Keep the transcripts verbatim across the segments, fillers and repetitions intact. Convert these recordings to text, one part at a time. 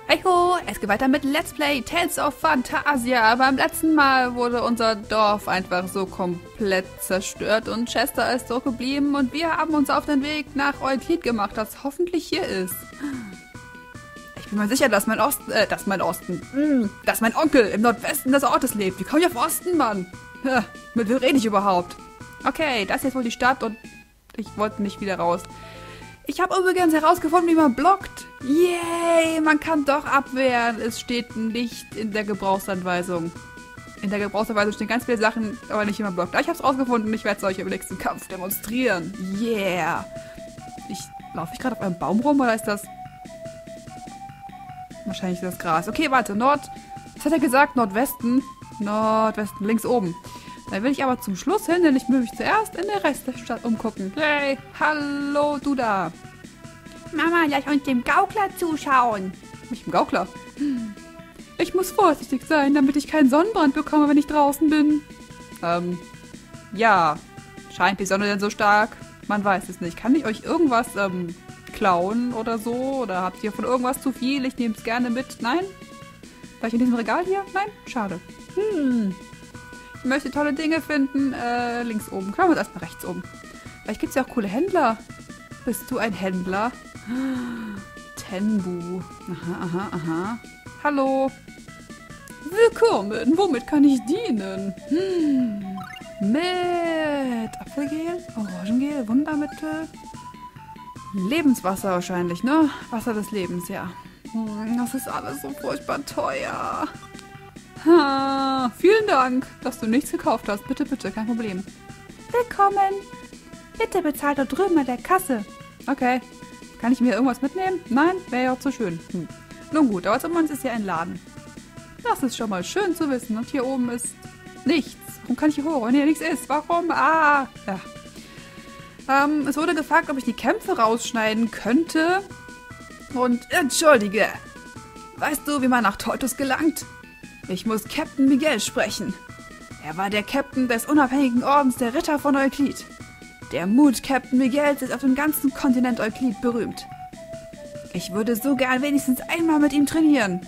Hey ho, es geht weiter mit Let's Play Tales of Phantasia. Beim letzten Mal wurde unser Dorf einfach so komplett zerstört und Chester ist zurückgeblieben und wir haben uns auf den Weg nach Euklid gemacht, das hoffentlich hier ist. Ich bin mir sicher, dass mein Osten, äh, dass mein Osten, mh, dass mein Onkel im Nordwesten des Ortes lebt. Wie komme ich auf Osten, Mann? Ja, mit wem rede ich überhaupt? Okay, das ist jetzt wohl die Stadt und ich wollte nicht wieder raus. Ich habe übrigens herausgefunden, wie man blockt. Yay, man kann doch abwehren. Es steht nicht in der Gebrauchsanweisung. In der Gebrauchsanweisung stehen ganz viele Sachen, aber nicht wie man blockt. Aber ich habe es rausgefunden und ich werde es euch im nächsten Kampf demonstrieren. Yeah. Ich, laufe ich gerade auf einem Baum rum oder ist das... Wahrscheinlich ist das Gras. Okay, warte, Nord... Was hat er gesagt? Nordwesten? Nordwesten, links oben. Dann will ich aber zum Schluss hin, denn ich will mich zuerst in der Rest der Stadt umgucken. Hey, hallo, du da. Mama, lass uns dem Gaukler zuschauen. Ich bin Gaukler. Ich muss vorsichtig sein, damit ich keinen Sonnenbrand bekomme, wenn ich draußen bin. Ähm, ja. Scheint die Sonne denn so stark? Man weiß es nicht. Kann ich euch irgendwas, ähm, klauen oder so? Oder habt ihr von irgendwas zu viel? Ich nehme es gerne mit. Nein? War ich in diesem Regal hier? Nein? Schade. Hm. Ich möchte tolle Dinge finden. Äh, links oben. Können wir uns erstmal rechts oben. Vielleicht gibt es ja auch coole Händler. Bist du ein Händler? Tenbu. Aha, aha, aha. Hallo. Willkommen. Womit kann ich dienen? Hm. Mit Apfelgel, Orangengel, Wundermittel. Lebenswasser wahrscheinlich, ne? Wasser des Lebens, ja. Hm, das ist alles so furchtbar teuer. Ha, vielen Dank, dass du nichts gekauft hast. Bitte, bitte, kein Problem. Willkommen. Bitte bezahlt dort drüben an der Kasse. Okay. Kann ich mir irgendwas mitnehmen? Nein? Wäre ja auch zu schön. Hm. Nun gut, aber zumindest ist hier ein Laden. Das ist schon mal schön zu wissen. Und hier oben ist nichts. Warum kann ich hier hoch, wenn hier nichts ist? Warum? Ah! Ja. Ähm, es wurde gefragt, ob ich die Kämpfe rausschneiden könnte. Und entschuldige. Weißt du, wie man nach Teutus gelangt? Ich muss Captain Miguel sprechen. Er war der Captain des unabhängigen Ordens der Ritter von Euklid. Der Mut Captain Miguels ist auf dem ganzen Kontinent Euklid berühmt. Ich würde so gern wenigstens einmal mit ihm trainieren.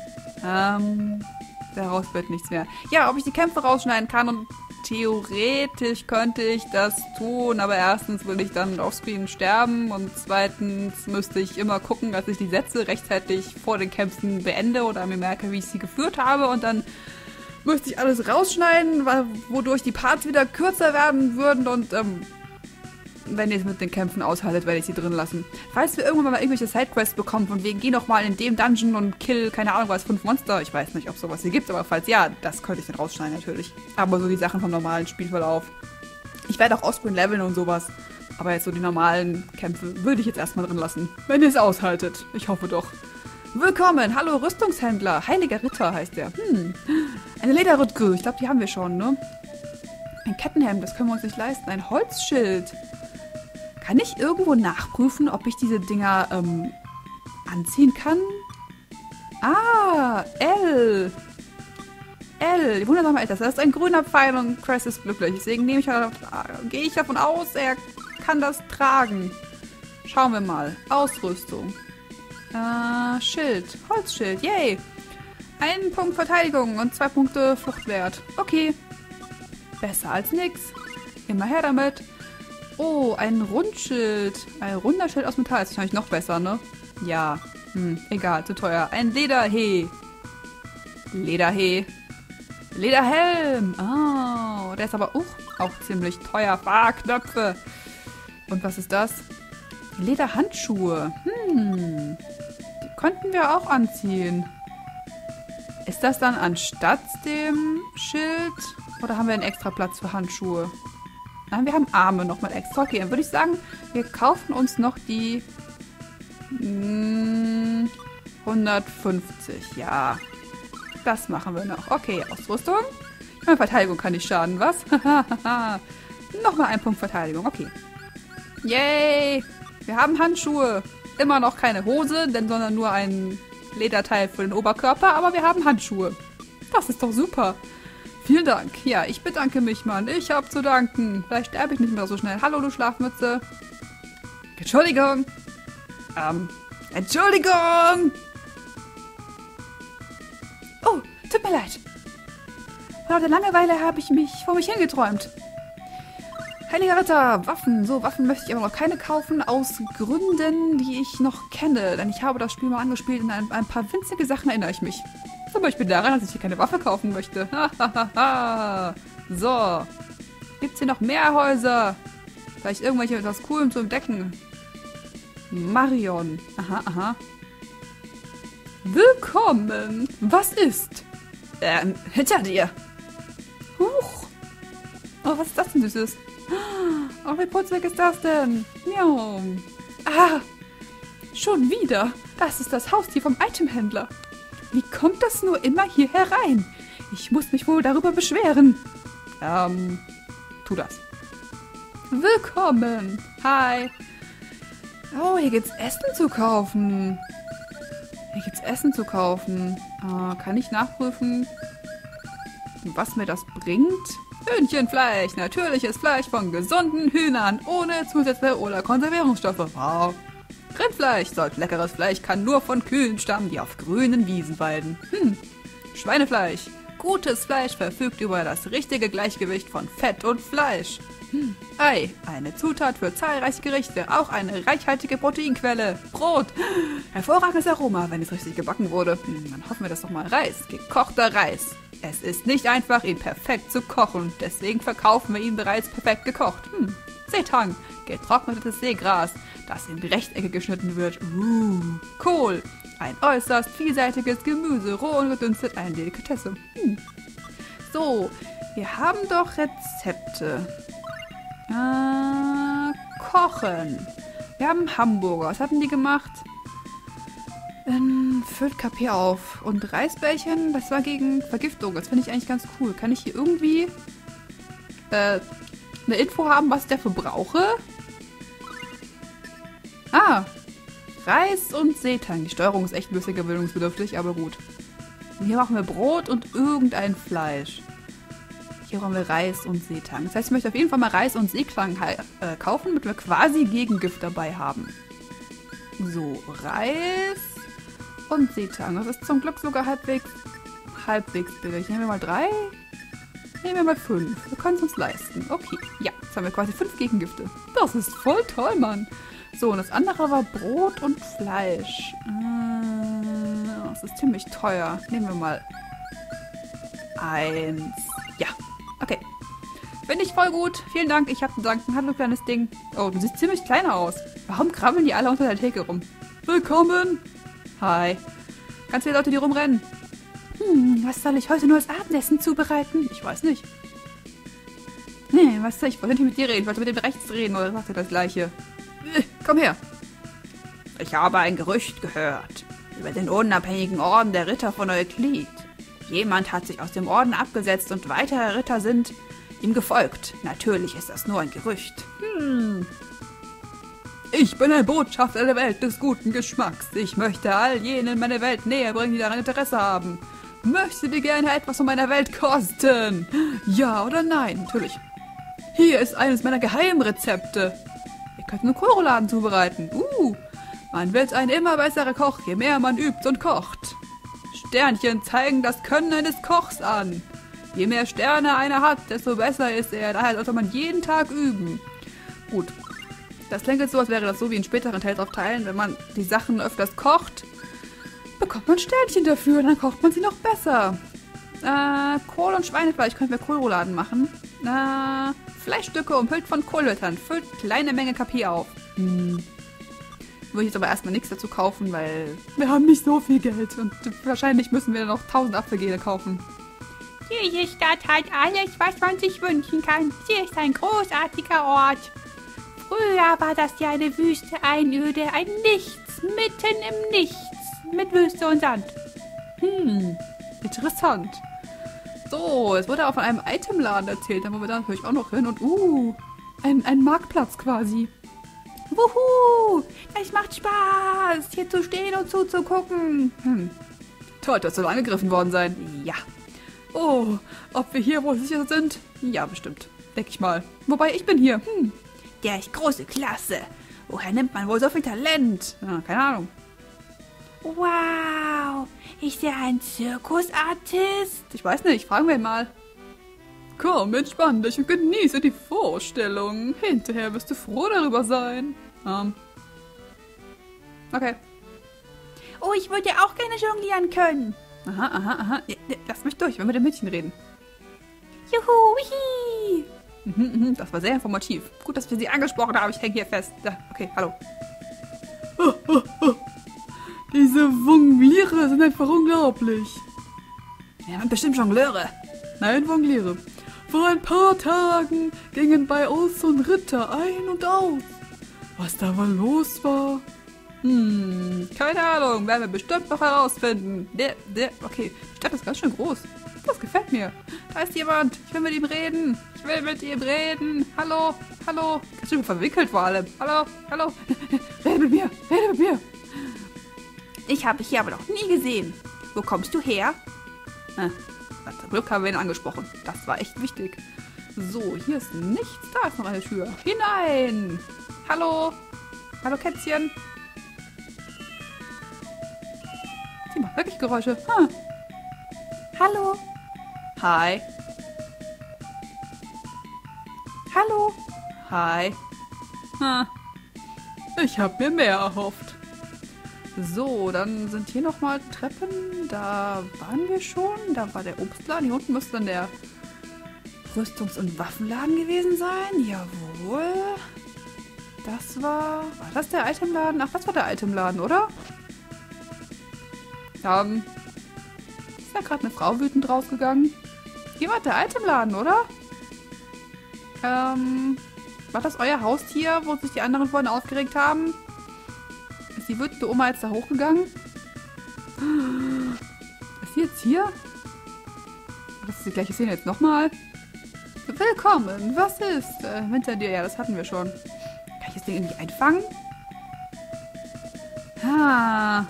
Ähm, daraus wird nichts mehr. Ja, ob ich die Kämpfe rausschneiden kann und theoretisch könnte ich das tun, aber erstens würde ich dann offscreen sterben und zweitens müsste ich immer gucken, dass ich die Sätze rechtzeitig vor den Kämpfen beende oder mir merke, wie ich sie geführt habe und dann müsste ich alles rausschneiden, wodurch die Parts wieder kürzer werden würden und ähm, wenn ihr es mit den Kämpfen aushaltet, werde ich sie drin lassen. Falls wir irgendwann mal irgendwelche Sidequests bekommen, von wegen, geh noch mal in dem Dungeon und kill, keine Ahnung was, fünf Monster. Ich weiß nicht, ob es sowas hier gibt, aber falls ja, das könnte ich dann rausschneiden natürlich. Aber so die Sachen vom normalen Spielverlauf. Ich werde auch offscreen leveln und sowas. Aber jetzt so die normalen Kämpfe würde ich jetzt erstmal drin lassen. Wenn ihr es aushaltet. Ich hoffe doch. Willkommen, hallo Rüstungshändler. Heiliger Ritter heißt der. Hm. Eine Lederrütge, ich glaube, die haben wir schon, ne? Ein Kettenhemd, das können wir uns nicht leisten. Ein Holzschild. Kann ich irgendwo nachprüfen, ob ich diese Dinger ähm, anziehen kann? Ah, L. L. Wundersame etwas. Das ist ein grüner Pfeil und Cress ist glücklich. Deswegen nehme ich, äh, gehe ich davon aus, er kann das tragen. Schauen wir mal. Ausrüstung. Äh, Schild. Holzschild. Yay. Ein Punkt Verteidigung und zwei Punkte Fluchtwert. Okay. Besser als nix. Immer her damit. Oh, ein Rundschild. Ein runder Schild aus Metall. Das ist wahrscheinlich noch besser, ne? Ja. Hm, egal, zu teuer. Ein Lederheh. Lederheh. Lederhelm. Oh, der ist aber uh, auch ziemlich teuer. Fahrknöpfe. Und was ist das? Lederhandschuhe. Hm. Die könnten wir auch anziehen. Ist das dann anstatt dem Schild? Oder haben wir einen extra Platz für Handschuhe? Nein, wir haben Arme nochmal extra. Okay, dann würde ich sagen, wir kaufen uns noch die mh, hundertfünfzig. Ja, das machen wir noch. Okay, Ausrüstung. Meine Verteidigung kann nicht schaden, was? Nochmal ein Punkt Verteidigung, okay. Yay! Wir haben Handschuhe. Immer noch keine Hose, denn sondern nur ein Lederteil für den Oberkörper, aber wir haben Handschuhe. Das ist doch super. Vielen Dank. Ja, ich bedanke mich, Mann. Ich hab zu danken. Vielleicht sterbe ich nicht mehr so schnell. Hallo, du Schlafmütze. Entschuldigung. Ähm, Entschuldigung! Tut mir leid. Vor lauter Langeweile habe ich mich vor mich hingeträumt. Heiliger Ritter, Waffen. So, Waffen möchte ich aber noch keine kaufen, aus Gründen, die ich noch kenne. Denn ich habe das Spiel mal angespielt und an ein paar winzige Sachen erinnere ich mich. Zum Beispiel daran, dass ich hier keine Waffe kaufen möchte. So. Gibt's hier noch mehr Häuser? Vielleicht irgendwelche etwas Coolem zu entdecken. Marion. Aha, aha. Willkommen. Was ist? Ähm, hinter dir. Huch. Oh, was ist das denn Süßes? Oh, wie putzig ist das denn? Ja. Ah, schon wieder. Das ist das Haustier vom Itemhändler. Wie kommt das nur immer hier herein? Ich muss mich wohl darüber beschweren. Ähm, tu das. Willkommen. Hi. Oh, hier gibt's Essen zu kaufen. Hier gibt's Essen zu kaufen. Äh, kann ich nachprüfen, was mir das bringt? Hühnchenfleisch, natürliches Fleisch von gesunden Hühnern, ohne Zusätze oder Konservierungsstoffe. Wow. Rindfleisch, solch leckeres Fleisch kann nur von Kühen stammen, die auf grünen Wiesen weiden. Hm. Schweinefleisch. Gutes Fleisch verfügt über das richtige Gleichgewicht von Fett und Fleisch. Hm. Ei, eine Zutat für zahlreiche Gerichte, auch eine reichhaltige Proteinquelle. Brot. Hervorragendes Aroma, wenn es richtig gebacken wurde. Hm, dann hoffen wir das doch mal. Reis. Gekochter Reis. Es ist nicht einfach, ihn perfekt zu kochen. Deswegen verkaufen wir ihn bereits perfekt gekocht. Hm. Seetang. Getrocknetes Seegras, das in Rechtecke geschnitten wird. Uh. Kohl. Ein äußerst vielseitiges Gemüse. Roh und gedünstet, eine Delikatesse. Hm. So, wir haben doch Rezepte. Äh, kochen. Wir haben Hamburger. Was hatten die gemacht? Ähm, füllt K P auf. Und Reisbällchen, das war gegen Vergiftung. Das finde ich eigentlich ganz cool. Kann ich hier irgendwie äh, eine Info haben, was ich dafür brauche? Ah, Reis und Seetang. Die Steuerung ist echt ein bisschen gewöhnungsbedürftig, aber gut. Und hier machen wir Brot und irgendein Fleisch. Hier brauchen wir Reis und Seetang. Das heißt, ich möchte auf jeden Fall mal Reis und Seetang äh, kaufen, damit wir quasi Gegengift dabei haben. So, Reis und Seetang. Das ist zum Glück sogar halbwegs, halbwegs billig. Nehmen wir mal drei. Nehmen wir mal fünf. Wir können es uns leisten. Okay, ja, jetzt haben wir quasi fünf Gegengifte. Das ist voll toll, Mann. So, und das andere war Brot und Fleisch. Äh, das ist ziemlich teuer. Nehmen wir mal eins. Ja, okay. Finde ich voll gut. Vielen Dank. Ich habe zu danken. Hallo, kleines Ding. Oh, du siehst ziemlich kleiner aus. Warum krabbeln die alle unter der Theke rum? Willkommen. Hi. Ganz viele Leute, die rumrennen. Hm, was soll ich heute nur als Abendessen zubereiten? Ich weiß nicht. Nee, was soll ich? Ich wollte nicht mit dir reden. Ich wollte mit dem rechts reden. Oder sagt er das Gleiche? Äh, komm her. Ich habe ein Gerücht gehört. Über den unabhängigen Orden der Ritter von Euklid. Jemand hat sich aus dem Orden abgesetzt und weitere Ritter sind ihm gefolgt. Natürlich ist das nur ein Gerücht. Hm. Ich bin ein Botschafter der Welt des guten Geschmacks. Ich möchte all jenen meine Welt näher bringen, die daran Interesse haben. Möchtet ihr gerne etwas von meiner Welt kosten? Ja oder nein? Natürlich. Hier ist eines meiner Geheimrezepte. Ihr könnt einen Kohlrouladen zubereiten. Uh, man wird ein immer besserer Koch, je mehr man übt und kocht. Sternchen zeigen das Können eines Kochs an. Je mehr Sterne einer hat, desto besser ist er. Daher sollte man jeden Tag üben. Gut. Das klingt jetzt so, als wäre das so wie in späteren Tales of Teilen. Wenn man die Sachen öfters kocht, bekommt man Sternchen dafür. Dann kocht man sie noch besser. Äh, Kohl und Schweinefleisch können wir Kohlrouladen machen. Äh, Fleischstücke umhüllt von Kohlhölzern. Füllt kleine Menge K P auf. Hm. Würde ich jetzt aber erstmal nichts dazu kaufen, weil wir haben nicht so viel Geld. Und wahrscheinlich müssen wir noch tausend Apfelgele kaufen. Diese Stadt hat alles, was man sich wünschen kann. Sie ist ein großartiger Ort. Früher war das ja eine Wüste, Einöde, ein Nichts, mitten im Nichts, mit Wüste und Sand. Hm, interessant. So, es wurde auch von einem Itemladen erzählt, da wollen wir da natürlich auch noch hin. Und uh, ein, ein Marktplatz quasi. Wuhu, es macht Spaß, hier zu stehen und zuzugucken. Hm, toll, das soll angegriffen worden sein. Ja. Oh, ob wir hier wohl sicher sind? Ja, bestimmt. Denke ich mal. Wobei, ich bin hier. Hm. Der ist große Klasse. Woher nimmt man wohl so viel Talent? Ja, keine Ahnung. Wow, Ist er ein Zirkusartist? Ich weiß nicht, fragen wir ihn mal. Komm, entspann dich und genieße die Vorstellung. Hinterher wirst du froh darüber sein. Ähm. Okay. Oh, ich würde auch gerne jonglieren können. Aha, aha, aha. Ja, ja, lass mich durch, wenn wir mit dem Mädchen reden. Juhu, wihi. Mhm, mhm, das war sehr informativ. Gut, dass wir sie angesprochen haben. Ich hänge hier fest. Ja, okay, hallo. Diese Jongliere sind einfach unglaublich. Ja, bestimmt Jongleure. Nein, Jongliere. Vor ein paar Tagen gingen bei uns und Ritter ein und aus. Was da wohl los war? Hm, keine Ahnung. Werden wir bestimmt noch herausfinden. Der, der, okay. Die Stadt ist ganz schön groß. Das gefällt mir. Da ist jemand. Ich will mit ihm reden. Ich will mit ihm reden. Hallo, hallo. Ganz schön verwickelt vor allem. Hallo, hallo. Rede mit mir, rede mit mir. Ich habe dich hier aber noch nie gesehen. Wo kommst du her? Ah, zum Glück haben wir ihn angesprochen. Das war echt wichtig. So, hier ist nichts. Da ist noch eine Tür. Hinein. Hallo. Hallo, Kätzchen. Sie macht wirklich Geräusche. Hm. Hallo. Hi. Hallo. Hi. Hm. Ich habe mir mehr erhofft. So, dann sind hier nochmal Treppen. Da waren wir schon. Da war der Obstladen. Hier unten müsste dann der Rüstungs- und Waffenladen gewesen sein. Jawohl. Das war... War das der Itemladen? Ach, das war der Itemladen, oder? Ähm... Ist da gerade eine Frau wütend rausgegangen? Hier war der Itemladen, oder? Ähm... War das euer Haustier, wo sich die anderen vorhin aufgeregt haben? Ist die wütende Oma jetzt da hochgegangen? Ist sie jetzt hier? Das ist die gleiche Szene jetzt nochmal. Willkommen, was ist? Äh, hinter dir, ja, das hatten wir schon. Kann ich das Ding irgendwie einfangen? Ah.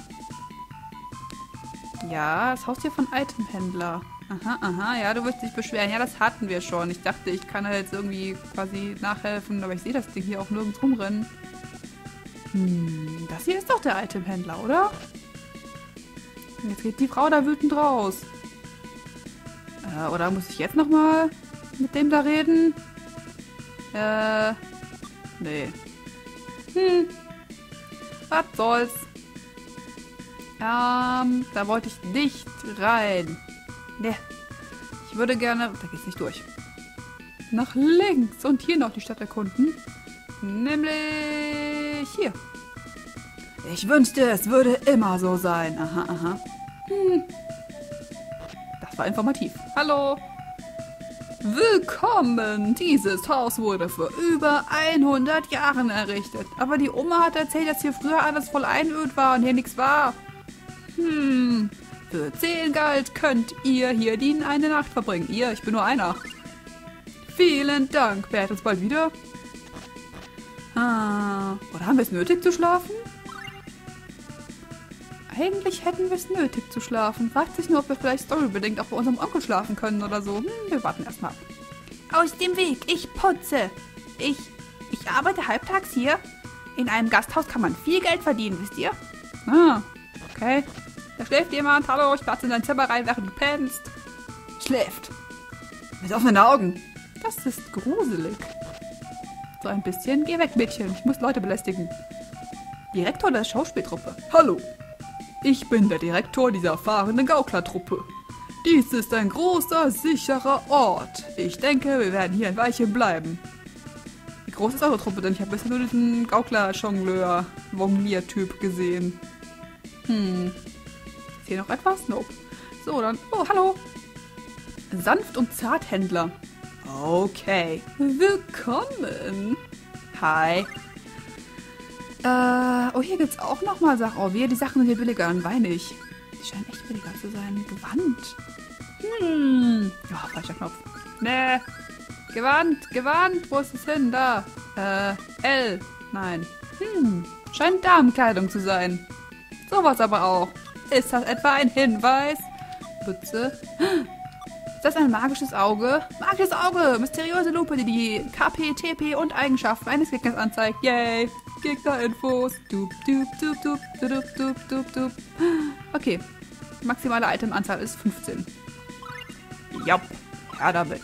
Ja, das Haustier von Itemhändler. Aha, aha, ja, du wirst dich beschweren. Ja, das hatten wir schon. Ich dachte, ich kann da jetzt irgendwie quasi nachhelfen, aber ich sehe das Ding hier auch nirgends rumrennen. Hm, das hier ist doch der Itemhändler, oder? Und jetzt geht die Frau da wütend raus. Äh, oder muss ich jetzt nochmal mit dem da reden? Äh, nee. Hm, was soll's. Ähm, da wollte ich nicht rein. Ne, ich würde gerne... Da geht's nicht durch. Nach links und hier noch die Stadt erkunden. Nämlich hier. Ich wünschte, es würde immer so sein. Aha, aha. Hm. Das war informativ. Hallo. Willkommen. Dieses Haus wurde vor über hundert Jahren errichtet. Aber die Oma hat erzählt, dass hier früher alles voll einöd war und hier nichts war. Hm... Für zehn Gold könnt ihr hier die eine Nacht verbringen. Ihr, ich bin nur einer. Vielen Dank. Wer hat uns bald wieder? Ah, oder haben wir es nötig zu schlafen? Eigentlich hätten wir es nötig zu schlafen. Fragt sich nur, ob wir vielleicht storybedingt auch bei unserem Onkel schlafen können oder so. Hm, wir warten erstmal ab. Aus dem Weg. Ich putze. Ich, ich arbeite halbtags hier. In einem Gasthaus kann man viel Geld verdienen, wisst ihr? Ah, okay. Da schläft jemand. Hallo, ich platze in dein Zimmer rein, während du pennst. Schläft. Mit offenen Augen. Das ist gruselig. So ein bisschen. Geh weg, Mädchen. Ich muss Leute belästigen. Direktor der Schauspieltruppe. Hallo. Ich bin der Direktor dieser fahrenden Gauklertruppe. Dies ist ein großer, sicherer Ort. Ich denke, wir werden hier ein Weilchen bleiben. Wie groß ist eure Truppe denn? Ich habe bisher nur diesen Gaukler-Jongleur-Jonglier-Typ gesehen. Hm. Hier noch etwas? Nope. So, dann... Oh, hallo. Sanft- und Zarthändler. Okay. Willkommen. Hi. Äh, oh, hier gibt's auch nochmal Sachen. Oh, wir, die Sachen sind hier billiger, dann weine ich. Die scheinen echt billiger zu sein. Gewand. Hm. Ja, falscher Knopf. Nee. Gewand, Gewand. Wo ist es hin? Da. Äh, L. Nein. Hm. Scheint Damenkleidung zu sein. Sowas aber auch. Ist das etwa ein Hinweis? Bütze. Ist das ein magisches Auge? Magisches Auge! Mysteriöse Lupe, die die K P, T P und Eigenschaften eines Gegners anzeigt. Yay! Gegnerinfos. Dup, dup, dup, dup, dup, dup, dup, dup. Okay. Die maximale Itemanzahl ist fünfzehn. Jopp, ja damit.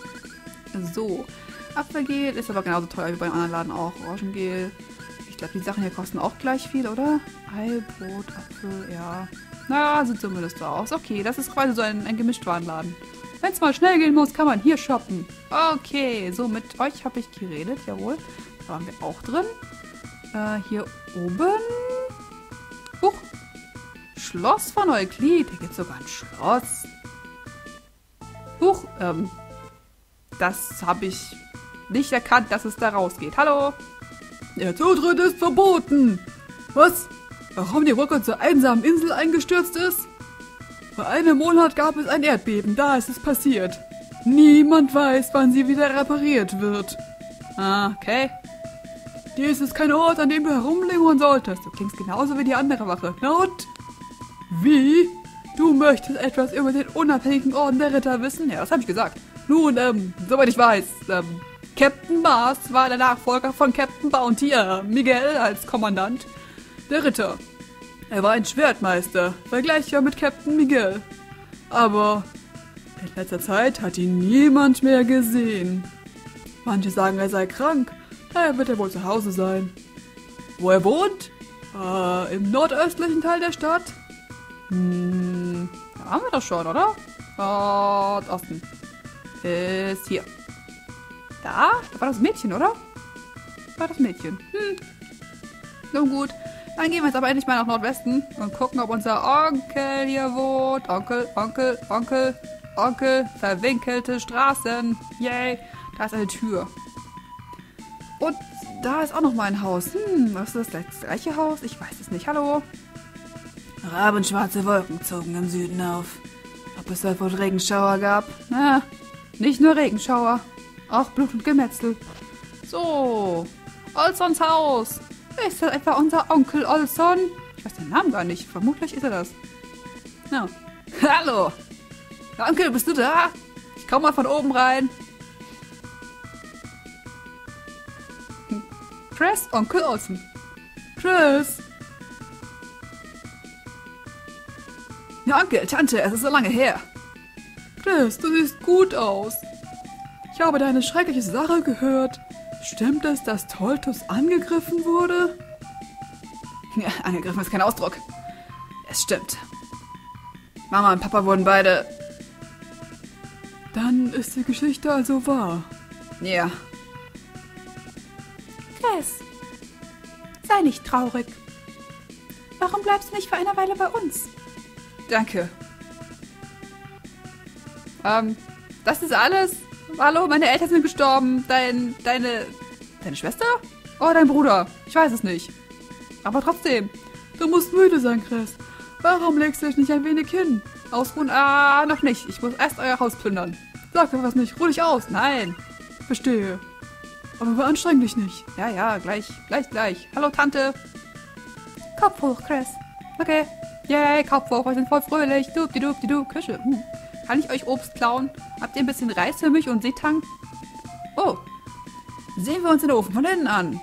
So, Apfelgel ist aber genauso teuer wie beim anderen Laden auch. Orangengel. Ich glaube, die Sachen hier kosten auch gleich viel, oder? Ei, Brot, Apfel, ja. Na, sieht zumindest so aus. Okay, das ist quasi so ein, ein Gemischtwarenladen. Wenn es mal schnell gehen muss, kann man hier shoppen. Okay, so mit euch habe ich geredet, jawohl. Da waren wir auch drin. Äh, hier oben. Huch. Schloss von Euklid. Hier gibt es sogar ein Schloss. Huch, ähm. Das habe ich nicht erkannt, dass es da rausgeht. Hallo? Der Zutritt ist verboten. Was? Warum die Rocket zur einsamen Insel eingestürzt ist? Vor einem Monat gab es ein Erdbeben, da ist es passiert. Niemand weiß, wann sie wieder repariert wird. Ah, okay. Dies ist kein Ort, an dem du herumlingern solltest. Du klingst genauso wie die andere Wache. Na und? Wie? Du möchtest etwas über den unabhängigen Orden der Ritter wissen? Ja, das habe ich gesagt. Nun, ähm, soweit ich weiß, ähm, Captain Mars war der Nachfolger von Captain Bounty, äh, Miguel als Kommandant der Ritter. Er war ein Schwertmeister, vergleichbar mit Captain Miguel. Aber in letzter Zeit hat ihn niemand mehr gesehen. Manche sagen, er sei krank, daher wird er wohl zu Hause sein. Wo er wohnt? Äh, im nordöstlichen Teil der Stadt? Hm, da haben wir das schon, oder? Nordosten. Ist hier. Da? Da war das Mädchen, oder? Da war das Mädchen. Hm. Nun gut. Dann gehen wir jetzt aber endlich mal nach Nordwesten und gucken, ob unser Onkel hier wohnt. Onkel, Onkel, Onkel, Onkel. Verwinkelte Straßen. Yay. Da ist eine Tür. Und da ist auch noch mal ein Haus. Hm, was ist das? Das gleiche Haus? Ich weiß es nicht. Hallo? Rabenschwarze Wolken zogen im Süden auf. Ob es da wohl Regenschauer gab? Na, nicht nur Regenschauer. Auch Blut und Gemetzel. So. Olsons Haus. Ist das etwa unser Onkel Olson? Ich weiß den Namen gar nicht. Vermutlich ist er das. Ja. Hallo. Onkel, bist du da? Ich komm mal von oben rein. Chris, Onkel Olson. Chris. Ja, Onkel, Tante, es ist so lange her. Chris, du siehst gut aus. Ich habe deine schreckliche Sache gehört. Stimmt es, dass Toltus angegriffen wurde? Ja, angegriffen ist kein Ausdruck. Es stimmt. Mama und Papa wurden beide... Dann ist die Geschichte also wahr. Ja. Chris, sei nicht traurig. Warum bleibst du nicht für eine Weile bei uns? Danke. Ähm, das ist alles? Hallo, meine Eltern sind gestorben. Dein, deine, deine Schwester? Oh, dein Bruder. Ich weiß es nicht. Aber trotzdem. Du musst müde sein, Chris. Warum legst du dich nicht ein wenig hin? Ausruhen? Ah, noch nicht. Ich muss erst euer Haus plündern. Sag mir was nicht. Ruh dich aus. Nein. Verstehe. Aber beanstreng dich nicht. Ja, ja, gleich, gleich, gleich. Hallo, Tante. Kopf hoch, Chris. Okay. Yay, Kopf hoch. Wir sind voll fröhlich. Dubdi-dubdi-du. Kirsche. Hm. Kann ich euch Obst klauen? Habt ihr ein bisschen Reis für mich und Seetang? Oh. Sehen wir uns den Ofen von innen an.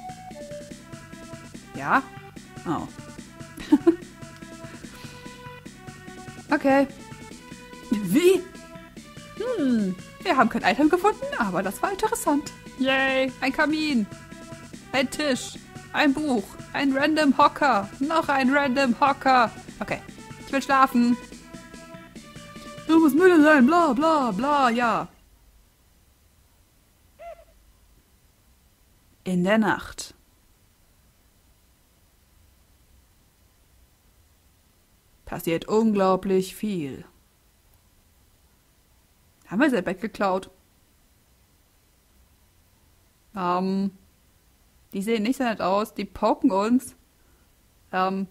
Ja? Oh. Okay. Wie? Hm. Wir haben kein Item gefunden, aber das war interessant. Yay. Ein Kamin. Ein Tisch. Ein Buch. Ein random Hocker. Noch ein random Hocker. Okay. Ich will schlafen. Du musst müde sein, bla bla bla, ja. In der Nacht. Passiert unglaublich viel. Haben wir sein Bett geklaut? Ähm, die sehen nicht so nett aus, die poken uns. Ähm,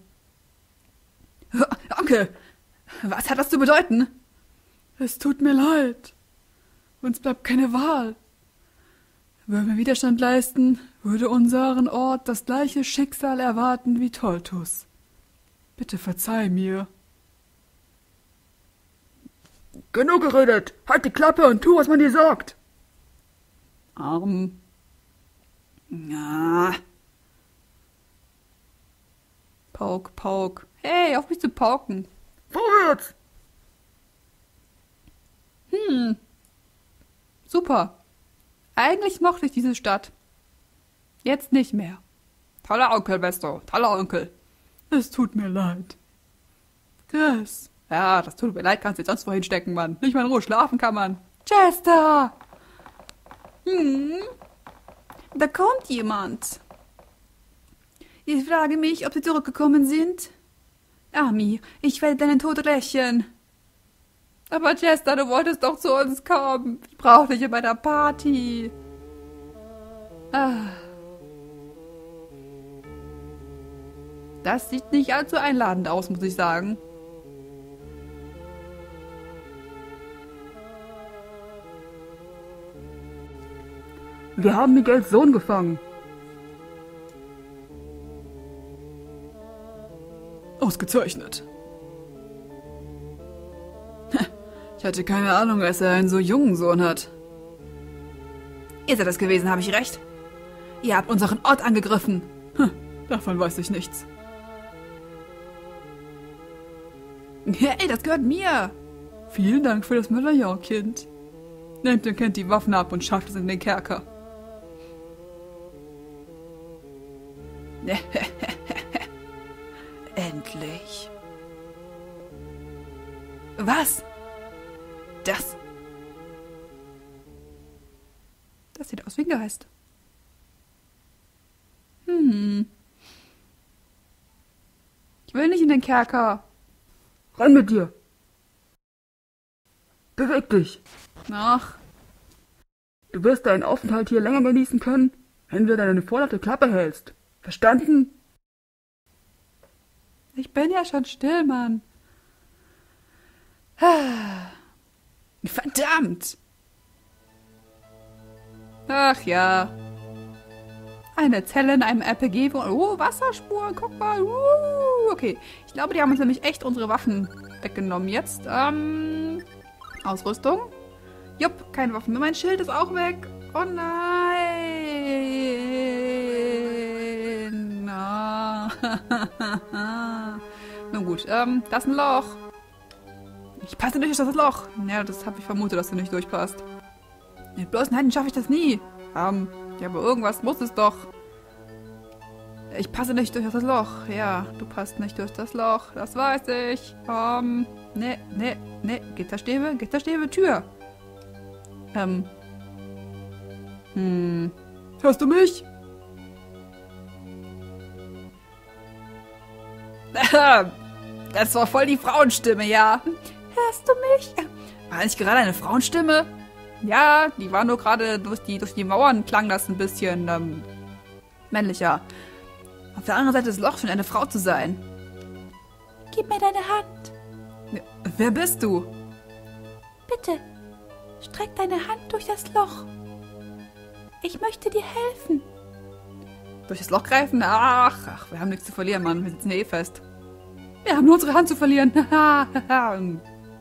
Onkel, was hat das zu bedeuten? Es tut mir leid. Uns bleibt keine Wahl. Würden wir Widerstand leisten, würde unseren Ort das gleiche Schicksal erwarten wie Toltus. Bitte verzeih mir. Genug geredet! Halt die Klappe und tu, was man dir sagt! Arm. Ja. Poke, poke. Hey, auf mich zu pauken. Vorwärts! Hm. Super. Eigentlich mochte ich diese Stadt. Jetzt nicht mehr. Toller Onkel, Besto. Toller Onkel. Es tut mir leid. Chris. Ja, das tut mir leid, kannst du jetzt sonst wohin stecken, Mann. Nicht mal in Ruhe schlafen kann man. Chester! Hm? Da kommt jemand. Ich frage mich, ob sie zurückgekommen sind. Ami, ich werde deinen Tod rächen. Aber Chester, du wolltest doch zu uns kommen. Ich brauche dich bei der Party. Ah. Das sieht nicht allzu einladend aus, muss ich sagen. Wir haben Miguels Sohn gefangen. Ausgezeichnet. Ich hatte keine Ahnung, dass er einen so jungen Sohn hat. Ihr seid es gewesen, habe ich recht? Ihr habt unseren Ort angegriffen. Hm, davon weiß ich nichts. Hey, das gehört mir. Vielen Dank für das Medaillon, Kind. Nehmt dem Kind die Waffen ab und schafft es in den Kerker. Endlich. Was? Das? Das sieht aus wie ein Geist. Hm. Ich will nicht in den Kerker. Rein mit dir. Beweg dich. Ach. Du wirst deinen Aufenthalt hier länger genießen können, wenn du deine vorlaute Klappe hältst. Verstanden? Ich bin ja schon still, Mann. Verdammt! Ach ja. Eine Zelle in einem R P G. Oh, Wasserspuren, guck mal. Uh, okay, ich glaube, die haben uns nämlich echt unsere Waffen weggenommen jetzt. Ähm, Ausrüstung. Jupp, keine Waffen mehr. Mein Schild ist auch weg. Oh nein. Ah. Nun gut, ähm, das ist ein Loch. Ich passe nicht durch das Loch. Ja, das habe ich vermutet, dass du nicht durchpasst. Mit bloßen Händen schaffe ich das nie. Ähm, ja, aber irgendwas muss es doch. Ich passe nicht durch das Loch. Ja, du passt nicht durch das Loch. Das weiß ich. Ähm, ne, ne, ne. Gitterstäbe, Gitterstäbe, Tür. Ähm. Hm. Hörst du mich? Das war voll die Frauenstimme, ja. Hörst du mich? War nicht gerade eine Frauenstimme? Ja, die war nur gerade durch die, durch die Mauern, klang das ein bisschen ähm, männlicher. Auf der anderen Seite des Lochs scheint eine Frau zu sein. Gib mir deine Hand. Wer bist du? Bitte, streck deine Hand durch das Loch. Ich möchte dir helfen. Durch das Loch greifen? Ach, ach, wir haben nichts zu verlieren, Mann. Wir sitzen eh fest. Wir haben nur unsere Hand zu verlieren. Ein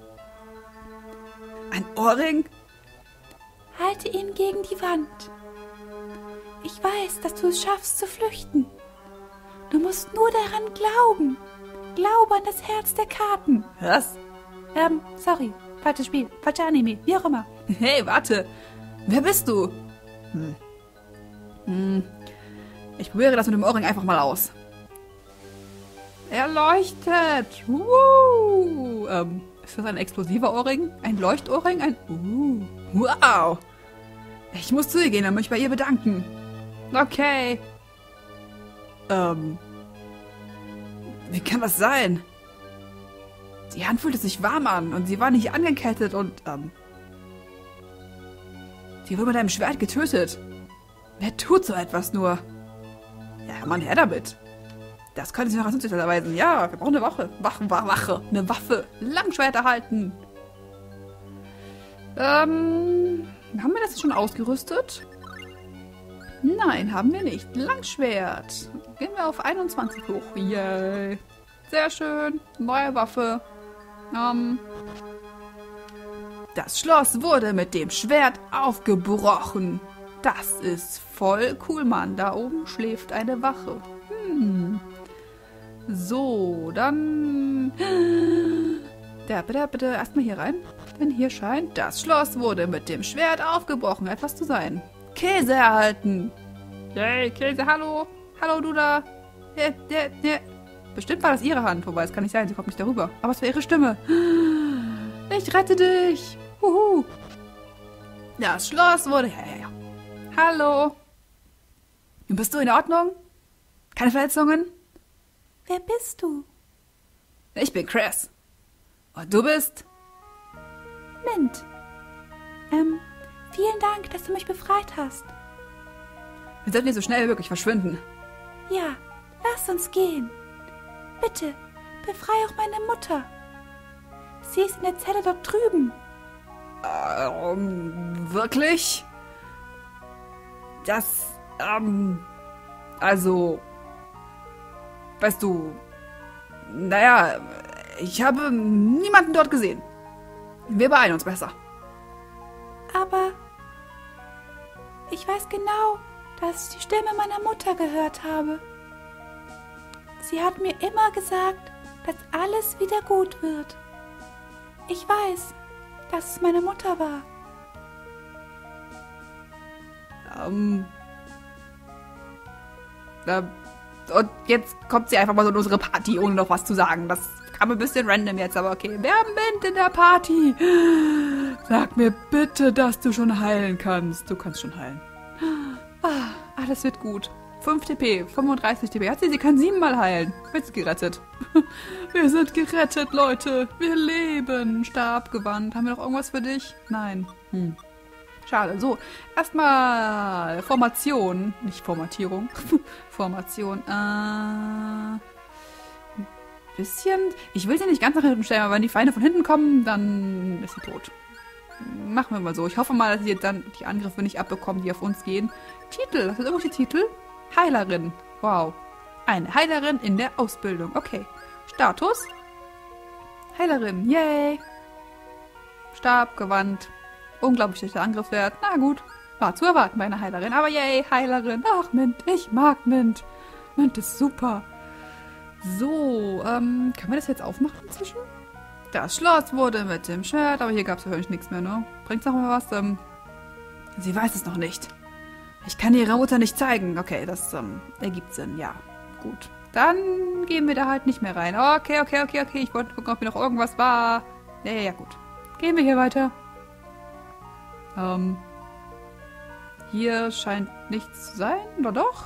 Ohrring? Halte ihn gegen die Wand. Ich weiß, dass du es schaffst zu flüchten. Du musst nur daran glauben. Glaube an das Herz der Karten. Was? Ähm, sorry. Falsches Spiel. Falscher Anime. Wie auch immer. Hey, warte. Wer bist du? Hm. Hm. Ich probiere das mit dem Ohrring einfach mal aus. Er leuchtet. Uh. Ähm, ist das ein explosiver Ohrring? Ein Leuchtohrring? Ein... Uh. Wow. Ich muss zu ihr gehen und mich bei ihr bedanken. Okay. Ähm. Wie kann das sein? Die Hand fühlte sich warm an und sie war nicht angekettet und, ähm... sie wurde mit einem Schwert getötet. Wer tut so etwas nur? Ja, Mann, her damit. Das könnte sich noch als nützlich erweisen. Ja, wir brauchen eine Wache. Wache, Wache, Wache. Eine Waffe. Langschwert erhalten. Ähm, haben wir das schon ausgerüstet? Nein, haben wir nicht. Langschwert. Gehen wir auf einundzwanzig hoch. Yay. Sehr schön. Neue Waffe. Ähm, das Schloss wurde mit dem Schwert aufgebrochen. Das ist voll cool, Mann. Da oben schläft eine Wache. Hm. So, dann... Ja, bitte, bitte erstmal hier rein. Denn hier scheint, das Schloss wurde mit dem Schwert aufgebrochen, etwas zu sein. Käse erhalten. Yay, Käse, hallo. Hallo, du da. Ja, ja, ja. Bestimmt war das ihre Hand, wobei es kann nicht sein, sie kommt nicht darüber. Aber es war ihre Stimme. Ich rette dich. Huhu. Das Schloss wurde... Ja, ja, ja. Hallo. Bist du in Ordnung? Keine Verletzungen? Wer bist du? Ich bin Chris. Und du bist? Mint. Ähm, vielen Dank, dass du mich befreit hast. Wir sollten hier so schnell wie möglich verschwinden. Ja, lass uns gehen. Bitte, befreie auch meine Mutter. Sie ist in der Zelle dort drüben. Ähm, wirklich? Das, ähm, also, weißt du, naja, ich habe niemanden dort gesehen. Wir beeilen uns besser. Aber ich weiß genau, dass ich die Stimme meiner Mutter gehört habe. Sie hat mir immer gesagt, dass alles wieder gut wird. Ich weiß, dass es meine Mutter war. Ähm, äh, und jetzt kommt sie einfach mal so in unsere Party, ohne noch was zu sagen. Das kam ein bisschen random jetzt, aber okay. Wir haben Mint in der Party. Sag mir bitte, dass du schon heilen kannst. Du kannst schon heilen. Ah, alles wird gut. fünf T P, fünfunddreißig T P. Hat sie, sie kann siebenmal heilen. Jetzt gerettet. Wir sind gerettet, Leute. Wir leben. Stabgewand. Haben wir noch irgendwas für dich? Nein. Hm. Schade. So, erstmal Formation. Nicht Formatierung. Formation. Äh, ein bisschen. Ich will sie nicht ganz nach hinten stellen, aber wenn die Feinde von hinten kommen, dann ist sie tot. Machen wir mal so. Ich hoffe mal, dass sie jetzt dann die Angriffe nicht abbekommen, die auf uns gehen. Titel. Was ist irgendwelche Titel? Heilerin. Wow. Eine Heilerin in der Ausbildung. Okay. Status. Heilerin. Yay. Stab, Gewand. Unglaublich schlechter Angriffswert. Na gut. War zu erwarten bei einer Heilerin. Aber yay, Heilerin. Ach, Mint. Ich mag Mint. Mint ist super. So, ähm, können wir das jetzt aufmachen inzwischen? Das Schloss wurde mit dem Schwert, aber hier gab es wahrscheinlich nichts mehr, ne? Bringt's noch mal was? Ähm, sie weiß es noch nicht. Ich kann ihrer Mutter nicht zeigen. Okay, das ähm, ergibt Sinn, ja. Gut. Dann gehen wir da halt nicht mehr rein. Okay, okay, okay, okay. Ich wollte gucken, ob hier noch irgendwas war. Ja, ja, ja, gut. Gehen wir hier weiter. Ähm, hier scheint nichts zu sein, oder doch?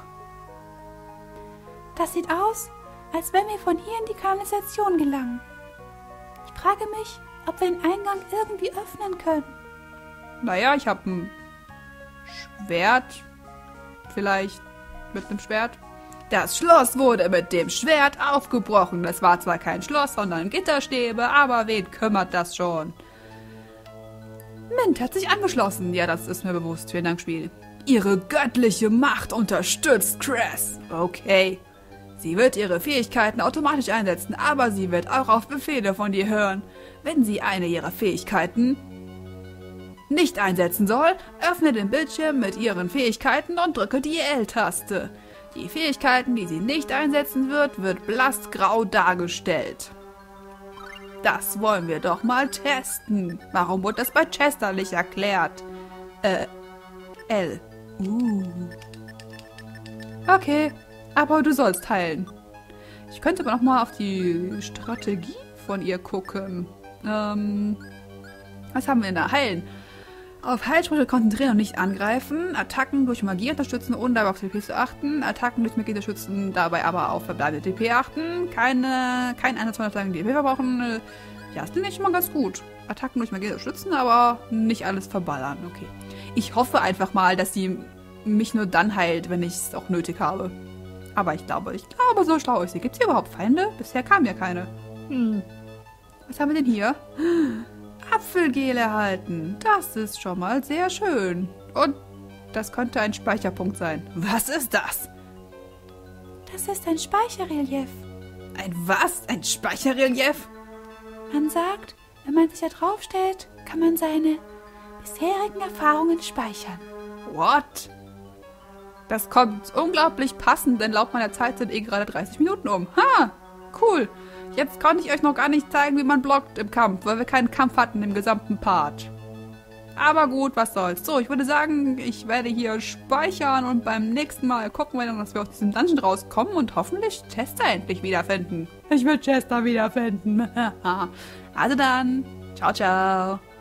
Das sieht aus, als wenn wir von hier in die Kanalisation gelangen. Ich frage mich, ob wir den Eingang irgendwie öffnen können. Naja, ich habe ein Schwert. Vielleicht mit einem Schwert. Das Schloss wurde mit dem Schwert aufgebrochen. Das war zwar kein Schloss, sondern Gitterstäbe, aber wen kümmert das schon? Mint hat sich angeschlossen. Ja, das ist mir bewusst. Vielen Dank, Spiel. Ihre göttliche Macht unterstützt Chris. Okay. Sie wird ihre Fähigkeiten automatisch einsetzen, aber sie wird auch auf Befehle von dir hören. Wenn sie eine ihrer Fähigkeiten nicht einsetzen soll, öffne den Bildschirm mit ihren Fähigkeiten und drücke die L-Taste. Die Fähigkeiten, die sie nicht einsetzen wird, wird blassgrau dargestellt. Das wollen wir doch mal testen. Warum wurde das bei Chester nicht erklärt? Äh, L. Uh. Okay, aber du sollst heilen. Ich könnte aber noch mal auf die Strategie von ihr gucken. Ähm, was haben wir denn da? Heilen. Auf Heilsprüche konzentrieren und nicht angreifen. Attacken durch Magie unterstützen, ohne dabei auf T P zu achten. Attacken durch Magie unterstützen, dabei aber auf verbleibende T P achten. Keine, kein Einsatz von Attacken, die T P verbrauchen. Ja, das klingt schon mal ganz gut. Attacken durch Magie unterstützen, aber nicht alles verballern. Okay. Ich hoffe einfach mal, dass sie mich nur dann heilt, wenn ich es auch nötig habe. Aber ich glaube, ich glaube, so schlau ist sie. Gibt es hier überhaupt Feinde? Bisher kamen ja keine. Hm. Was haben wir denn hier? Apfelgel erhalten. Das ist schon mal sehr schön. Und das könnte ein Speicherpunkt sein. Was ist das? Das ist ein Speicherrelief. Ein was? Ein Speicherrelief? Man sagt, wenn man sich da draufstellt, kann man seine bisherigen Erfahrungen speichern. What? Das kommt unglaublich passend, denn laut meiner Zeit sind eh gerade dreißig Minuten um. Ha! Cool. Jetzt konnte ich euch noch gar nicht zeigen, wie man blockt im Kampf, weil wir keinen Kampf hatten im gesamten Part. Aber gut, was soll's. So, ich würde sagen, ich werde hier speichern und beim nächsten Mal gucken wir dann, dass wir aus diesem Dungeon rauskommen und hoffentlich Chester endlich wiederfinden. Ich will Chester wiederfinden. Also dann, ciao, ciao.